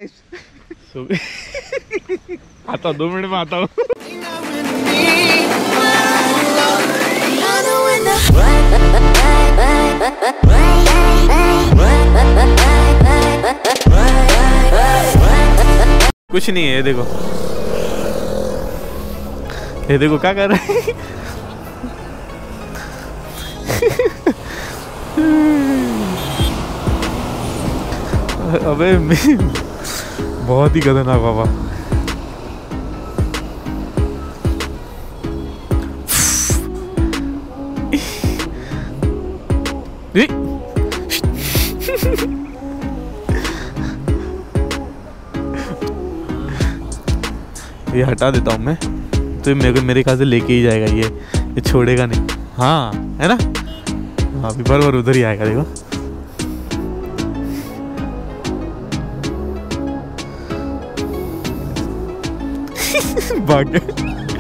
So, आता हूँ 2 minute में आता हूँ। कुछ नहीं है, ये देखो, ये देखो क्या कर रहा है। अबे बहुत ही खतरनाक बाबा। ये हटा देता हूँ मैं, तो मेरे ख्याल से लेके ही जाएगा ये छोड़ेगा नहीं। हाँ है ना, हाँ अभी बार उधर ही आएगा, देखो। भाग गए।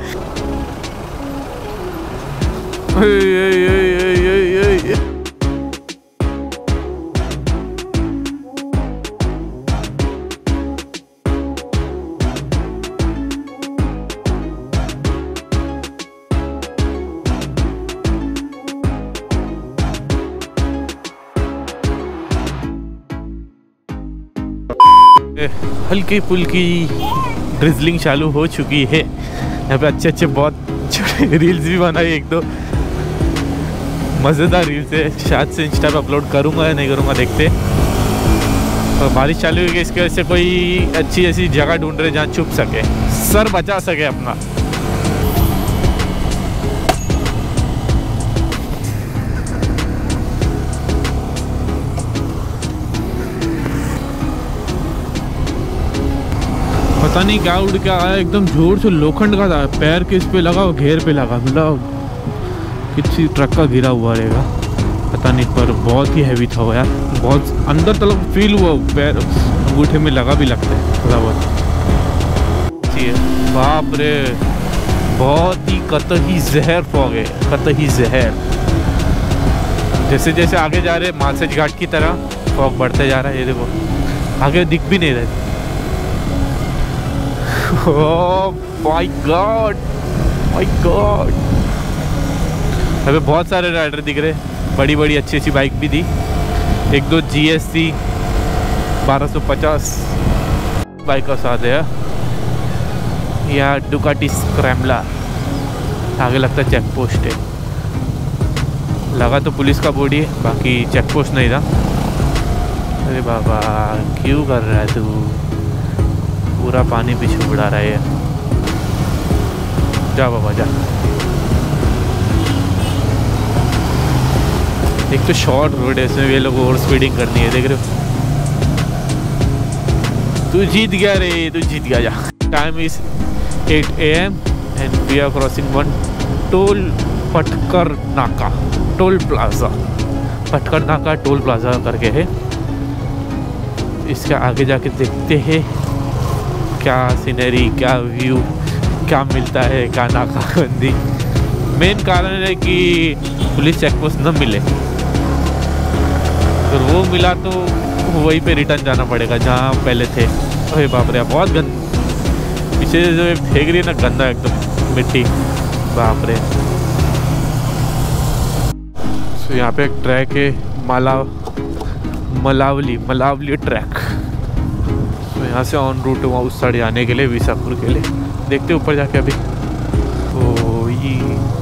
हल्की फुल्की ड्रिजलिंग चालू हो चुकी है। यहाँ पे अच्छे बहुत छोटे रील्स भी बनाए, 1-2 मज़ेदार रील्स है। शायद से इंस्टा पे अपलोड करूँगा या नहीं करूँगा, देखते। और बारिश चालू हुई, इसकी वजह से कोई अच्छी ऐसी जगह ढूंढ रहे जहाँ छुप सके, सर बचा सके अपना। पता नहीं क्या उड़ के आया, एकदम जोर से लोखंड का था, पैर किस पे लगा और घेर पे लगा, मतलब किसी ट्रक का गिरा हुआ रहेगा, पता नहीं, पर बहुत ही हैवी था वो यार। बहुत अंदर तक फील हुआ, पैर अंगूठे में लगा भी, लगता है थोड़ा बहुत। बाप रे, बहुत ही कतई जहर फॉग है, कतई जहर। जैसे जैसे आगे जा रहे मालसेज घाट की तरह फॉग बढ़ते जा रहा है। ये देखो आगे दिख भी नहीं रहे। Oh my God, my God. अबे बहुत सारे राइडर दिख रहे, बड़ी बड़ी अच्छी अच्छी बाइक भी थी। 1-2 GSC 1250 बाइक का साथ है, या डुकाटी स्क्रैम्बलर। आगे लगता है चेक पोस्ट है, लगा तो पुलिस का बॉडी है, बाकी चेक पोस्ट नहीं था। अरे बाबा क्यों कर रहा है तू, पूरा पानी पीछे उड़ा रहा है। जा बाबा जा। एक तो शॉर्ट रोड है, इसमें ये लोग ओवर स्पीडिंग करनी है, देख रहे हो। तू जीत गया रे, तू जीत गया। जा। Time is 8 AM and we are crossing one toll पटकर नाका, टोल प्लाजा। पटकर नाका टोल प्लाजा करके है। इसके आगे जाके देखते हैं क्या सीनरी, क्या व्यू, क्या मिलता है, क्या नाकाबंदी। मेन कारण है कि पुलिस चेकपोस्ट न मिले, तो वो मिला तो वहीं पे रिटर्न जाना पड़ेगा जहाँ पहले थे। अरे बाप रे, बहुत पीछे जो फेंक रही है ना, गंदा एकदम मिट्टी, बाप रे। तो यहाँ पे एक ट्रैक है, मलावली ट्रैक। तो यहाँ से ऑन रूट हुआ उस साइड जाने के लिए, विसापुर के लिए। देखते ऊपर जाके अभी। ओ ये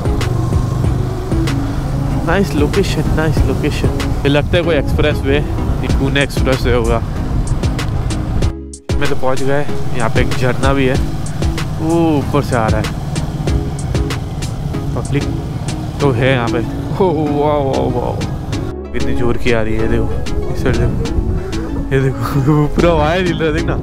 नाइस लोकेशन, नाइस लोकेशन। ये लगता है कोई expressway, Pune expressway होगा। मैं तो पहुँच गए। यहाँ पे एक झरना भी है, वो ऊपर से आ रहा है। पब्लिक तो है यहाँ पे। वाह वाह वाह, कितनी जोर की आ रही है, देखो इस साइड देखो, ये देखो पूरा वायर हिल रहा है, देखना।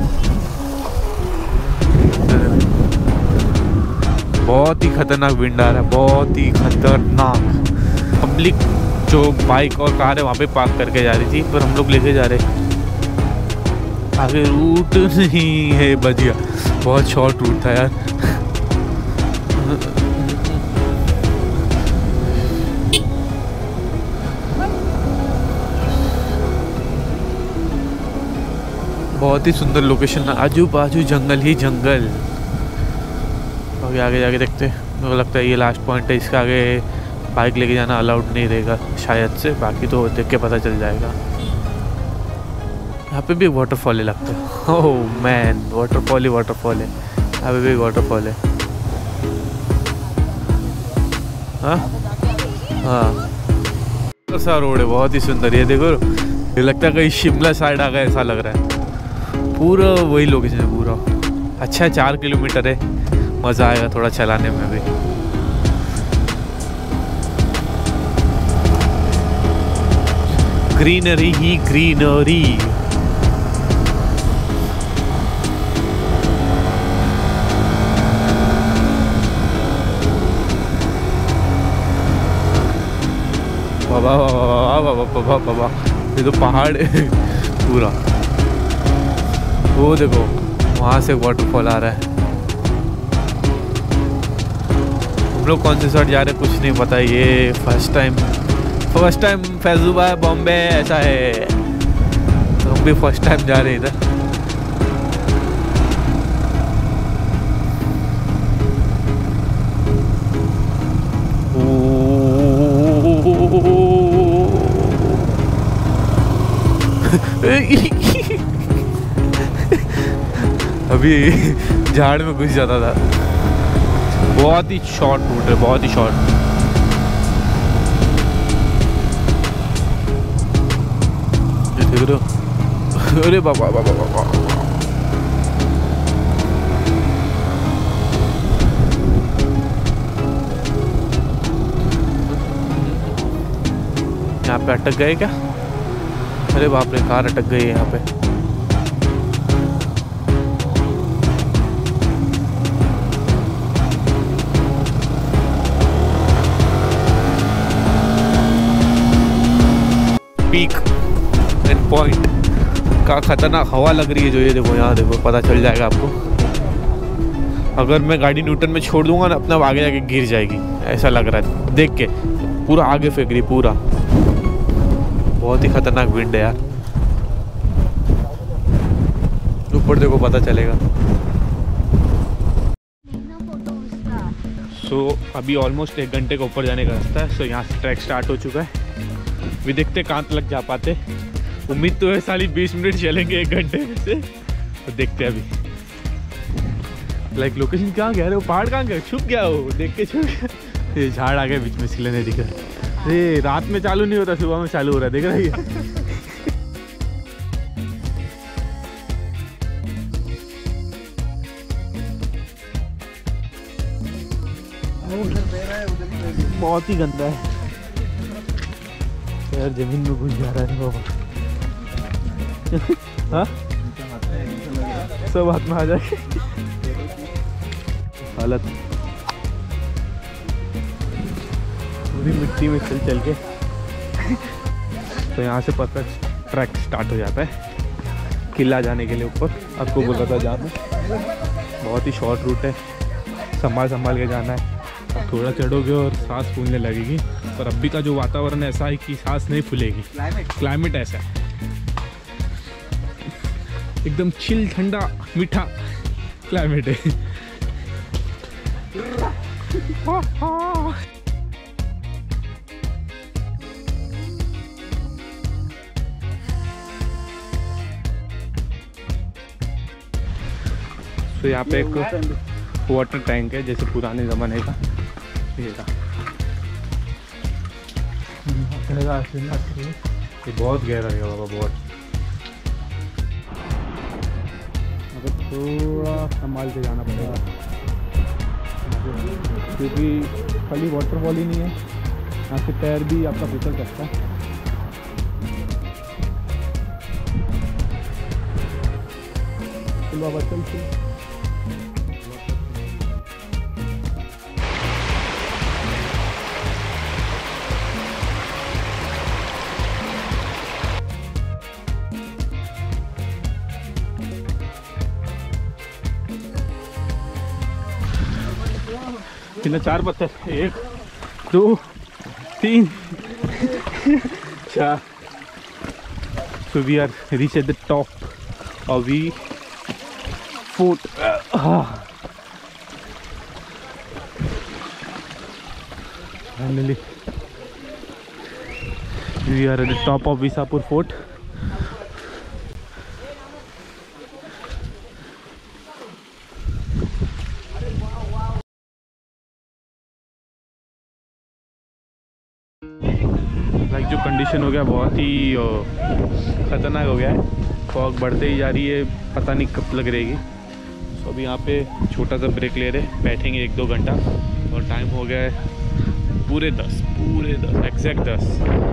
बहुत ही खतरनाक विंड आ रहा है, बहुत ही खतरनाक। पब्लिक जो बाइक और कार है वहाँ पे पार्क करके जा रही थी, पर हम लोग लेके जा रहे। आगे रूट नहीं है, बच गया। बहुत शॉर्ट रूट था यार। बहुत ही सुंदर लोकेशन, आजू बाजू जंगल ही जंगल। अभी आगे जाके देखते हैं, मेरे को लगता है ये लास्ट पॉइंट है, इसके आगे बाइक लेके जाना अलाउड नहीं रहेगा शायद से, बाकी तो देख के पता चल जाएगा। यहाँ पे भी वाटरफॉल है लगता है। ओह मैन, वाटरफॉल ही वाटरफॉल है, यहाँ पे भी वाटरफॉल है। हाँ हाँ, सा रोड है, बहुत ही सुंदर। ये देखो, ये लगता है कहीं शिमला साइड आ गया ऐसा लग रहा है। पूरा वही लोकेशन है पूरा। अच्छा 4 किलोमीटर है, मज़ा आएगा थोड़ा चलाने में भी। ग्रीनरी ही ग्रीनरी। बाबा बाबा बाबा बाबा बाबा, ये तो पहाड़ है पूरा। वो देखो वहाँ से वाटरफॉल आ रहा है। हम लोग कौन से साइड जा रहे हैं कुछ नहीं पता। ये फर्स्ट टाइम फैजूबा बॉम्बे ऐसा है, तो हम भी फर्स्ट टाइम जा रहे हैं इधर। अभी झाड़ में घुस जाता था। बहुत ही शॉर्ट रूट है, बहुत ही शॉर्ट। देख रहे हो? अरे बाबा बाबा बाबा, यहाँ पे अटक गए क्या? अरे बाप रे, कार अटक गई है यहाँ पे। पीक एंड पॉइंट का खतरनाक हवा लग रही है जो, ये देखो यहाँ देखो, पता चल जाएगा आपको। अगर मैं गाड़ी न्यूटन में छोड़ दूंगा ना, अपना आगे जाके गिर जाएगी ऐसा लग रहा है देख के। पूरा आगे फेंक रही, पूरा। बहुत ही खतरनाक विंड है यार। ऊपर देखो पता चलेगा। सो अभी ऑलमोस्ट 1 घंटे का ऊपर जाने का रास्ता है। सो यहाँ से ट्रैक स्टार्ट हो चुका है। अभी देखते कहाँ तक जा पाते। उम्मीद तो है साली 20 मिनट चलेंगे 1 घंटे में से, तो देखते हैं अभी। लाइक लोकेशन कहाँ गया? वो पहाड़ कहाँ गया? छुप गया वो, देख के छुप गया। ये झाड़ आ गया बीच में, इसलिए नहीं दिख रहा। ये रात में चालू नहीं होता, सुबह में चालू हो रहा है, देख रही है? बहुत ही गंदा है यार, जमीन में घुस जा रहा है बाबा। हाँ सब हाथ में आ जाए हालत पूरी मिट्टी में चल के। तो यहाँ से परफेक्ट ट्रैक स्टार्ट हो जाता है किला जाने के लिए ऊपर। आपको बोला था जाना, बहुत ही शॉर्ट रूट है, संभाल के जाना है। अब थोड़ा चढ़ोगे और सांस फूलने लगेगी, पर अभी का जो वातावरण ऐसा है कि सांस नहीं फूलेगी। क्लाइमेट ऐसा है, एकदम चिल, ठंडा, मीठा क्लाइमेट है। तो यहाँ पे एक वाटर टैंक है जैसे पुराने ज़माने का। ये बहुत गहरा है बाबा, बहुत। अगर थोड़ा संभाल के जाना पड़ेगा, क्योंकि खाली वाटरफॉल ही नहीं है, यहाँ से पैर भी आपका फिसल सकता है। चल बाबा चल। कितना 4 पत्थर, 1 2 3 4। So we are reached at the top अभी fort finally we are at the top of Visapur fort. Like जो कंडीशन हो गया बहुत ही ख़तरनाक हो गया है। फॉग बढ़ते ही जा रही है, पता नहीं कब लग रहेगी। तो अभी यहाँ पे छोटा सा ब्रेक ले रहे, बैठेंगे 1-2 घंटा। और टाइम हो गया है पूरे 10 एग्जैक्ट 10।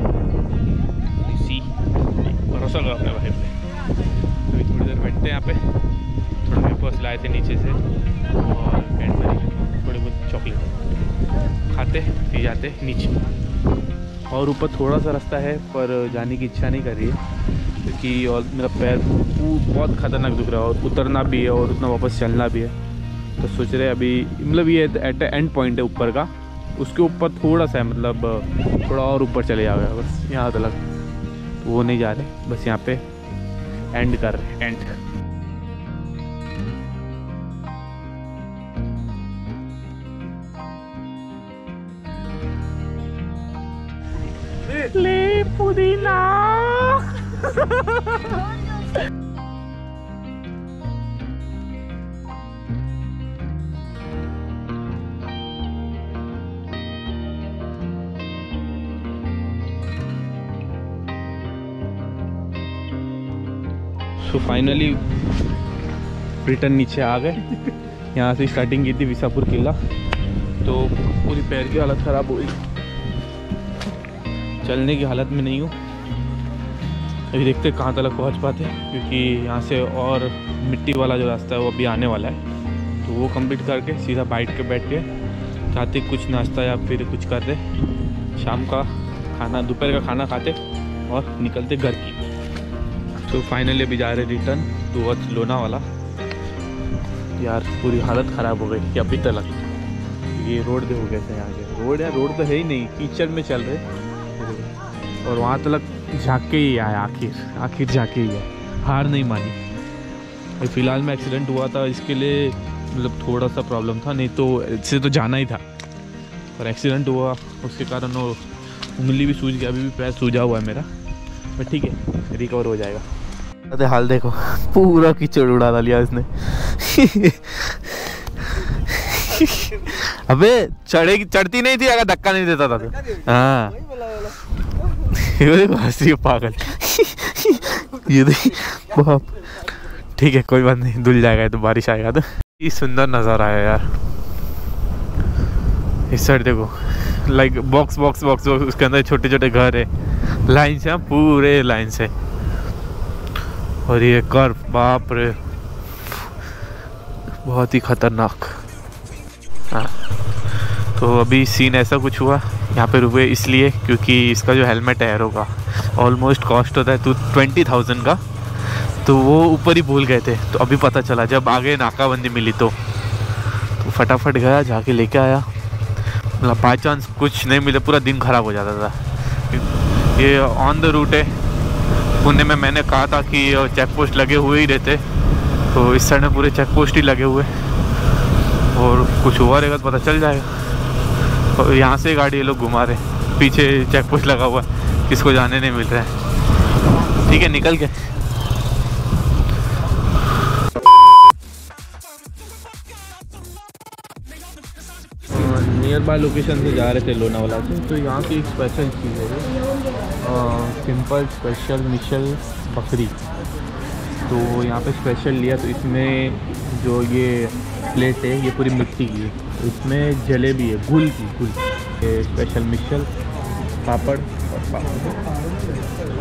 इसी भरोसा करो अपने भाई पे। अभी थोड़ी देर बैठते हैं यहाँ पे, थोड़ा वेपर्स लाए थे नीचे से और कैडबरी थोड़े बहुत चॉकलेट खाते पी जाते नीचे। और ऊपर थोड़ा सा रास्ता है पर जाने की इच्छा नहीं कर रही है क्योंकि और मेरा पैर बहुत ख़तरनाक दुख रहा है और उतरना भी है और उतना वापस चलना भी है। तो सोच रहे अभी मतलब ये एट एंड पॉइंट है ऊपर का, उसके ऊपर थोड़ा सा है मतलब थोड़ा और ऊपर चले जाओगे बस यहाँ तक, तो वो नहीं जा रहे, बस यहाँ पे एंड कर रहे हैं एंड। ले पुदीना सो फाइनली रिटर्न नीचे आ गए। यहाँ से स्टार्टिंग की थी विसापुर किला, तो पूरी पैर की हालत ख़राब हो गई, चलने की हालत में नहीं हूँ। अभी देखते कहाँ तक पहुँच पाते हैं क्योंकि यहाँ से और मिट्टी वाला जो रास्ता है वो अभी आने वाला है। तो वो कंप्लीट करके सीधा बैठ के खाते कुछ नाश्ता या फिर कुछ करते, शाम का खाना दोपहर का खाना खाते और निकलते घर की। तो फाइनली अभी जा रहे रिटर्न टुवर्ड्स लोनावाला। यार पूरी हालत ख़राब हो गई कि अभी तक ये रोड देखो कैसे यहाँ के रोड तो है ही नहीं, कीचड़ में चल रहे और वहाँ तक झाँक के ही आया, आखिर झाँके ही है, हार नहीं मानी। अभी फ़िलहाल में एक्सीडेंट हुआ था, इसके लिए मतलब थोड़ा सा प्रॉब्लम था, नहीं तो इससे तो जाना ही था, पर एक्सीडेंट हुआ उसके कारण वो उंगली भी सूज गया, अभी भी पैर सूजा हुआ है मेरा, पर ठीक है रिकवर हो जाएगा। अरे हाल देखो, पूरा कीचड़ उड़ा डालिया इसने। अबे चढ़ती नहीं थी अगर धक्का नहीं देता था तो। हाँ हंसी पागल। ये बाप, ठीक है कोई बात नहीं, धुल जाएगा तो बारिश आएगा तो। ये सुंदर नज़ारा है यार, इस साइड देखो लाइक बॉक्स उसके अंदर छोटे छोटे घर है, लाइन से पूरे लाइन से, और ये कर्व बाप रे बहुत ही खतरनाक। हाँ तो अभी सीन ऐसा कुछ हुआ, यहाँ पे रुके इसलिए क्योंकि इसका जो हेलमेट है एरो का ऑलमोस्ट कॉस्ट होता है 20,000 का, तो वो ऊपर ही भूल गए थे। तो अभी पता चला जब आगे नाकाबंदी मिली तो फटाफट गया जाके लेके आया, मतलब बाई चांस कुछ नहीं मिले पूरा दिन ख़राब हो जाता था। ये ऑन द रूट है, पुणे में मैंने कहा था कि चेक पोस्ट लगे हुए ही रहते, तो इस साइड में पूरे चेक पोस्ट ही लगे हुए, और कुछ हुआ रहेगा तो पता चल जाएगा। और यहाँ से गाड़ी ये लोग घुमा रहे, पीछे चेक पोस्ट लगा हुआ है, किसको जाने नहीं मिल रहा है। ठीक है निकल के नियर बाय लोकेशन से जा रहे थे लोनावाला से। तो यहाँ की एक स्पेशल चीज़ है सिंपल स्पेशल मिशल बकरी, तो यहाँ पे स्पेशल लिया। तो इसमें जो ये प्लेट है ये पूरी मिट्टी की है, इसमें जलेबी है गुल की, ये स्पेशल मिशल पापड़ और पापड़।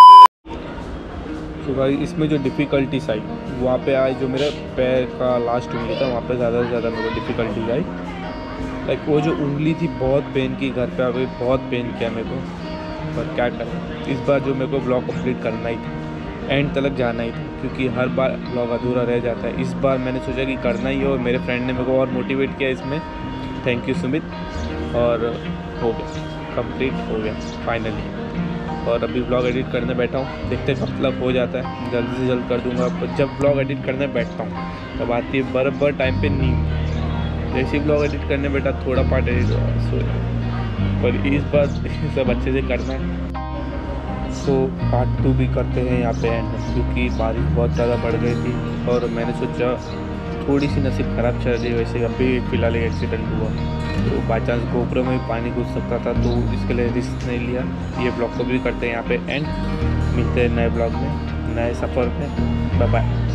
तो भाई इसमें जो डिफ़िकल्टीज आई वहाँ पे आई, जो मेरे पैर का लास्ट उंगली था वहाँ पे ज़्यादा से ज़्यादा मेरे को डिफ़िकल्टीज आई। लाइक वो जो उंगली थी बहुत पेन की, घर पे आके बहुत पेन किया मेरे को, पर क्या करें इस बार जो मेरे को ब्लॉग कंप्लीट करना ही था, एंड तक जाना ही था, क्योंकि हर बार ब्लॉग अधूरा रह जाता है। इस बार मैंने सोचा कि करना ही है और मेरे फ्रेंड ने मेरे को और मोटिवेट किया इसमें, थैंक यू सुमित। और हो गया कंप्लीट हो गया फाइनली। और अभी ब्लॉग एडिट करने बैठा हूँ, देखते हैं कब तक हो जाता है। जल्दी से जल्द कर दूँगा। पर जब ब्लॉग एडिट करने बैठता हूँ तब आती है बराबर टाइम पे नींद। जैसे ही ब्लॉग एडिट करने बैठा थोड़ा पार्ट एडिट हुआ सो, पर इस बार सब अच्छे से करना है। सो पार्ट 2 भी करते हैं यहाँ पे एंड, क्योंकि बारिश बहुत ज़्यादा बढ़ गई थी और मैंने सोचा थोड़ी सी नसीब ख़राब चल रही है। वैसे अभी फ़िलहाल एक एक्सीडेंट हुआ तो बाई चांस गोप्रो में पानी घुस सकता था, तो इसके लिए रिस्क नहीं लिया। ये ब्लॉग को भी करते हैं यहाँ पे एंड। मिलते हैं नए ब्लॉग में, नए सफ़र में। Bye bye.